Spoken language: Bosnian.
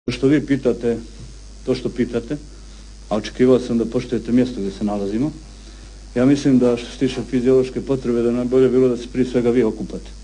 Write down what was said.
Što vi pitate, to što pitate, a očekivao sam da poštujete mjesto gdje se nalazimo, ja mislim da što se tiče fiziološke potrebe da najbolje bilo da se prije svega vi okupate.